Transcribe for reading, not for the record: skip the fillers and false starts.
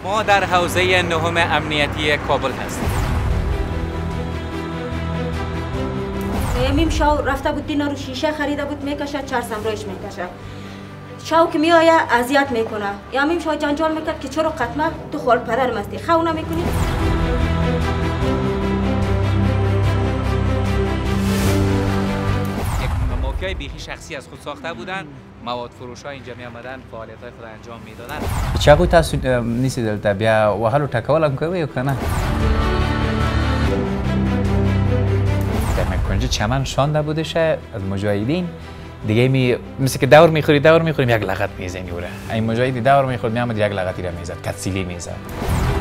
ما در حوزه نهم امنیتی کابل هستیم. میم شاو رفته بود دینا رو شیشه خریده بود میکشه، چرسم روش میکشه. شاو که میآیه اذیت میکنه. یا میم شاو جنجال میکرد که چرا قطمه تو خال پدر مستی خو نمیکنی. موقعی بیخی شخصی از خود ساخته بودن، مواد فروشا اینجا می آمدن فعالیت‌های خود انجام میدادن. چاقو تاسو نیستی دلته بیا وهلو ټکول هم کوي کنه؟ در کنج چمن شانده بودش از مجاهدین دیگه مثل که دور میخوریم یک لغت میزنی اوره. این مجاهدی دور میخورد میامد یک لغتی را میزد، کتسیلی میزد.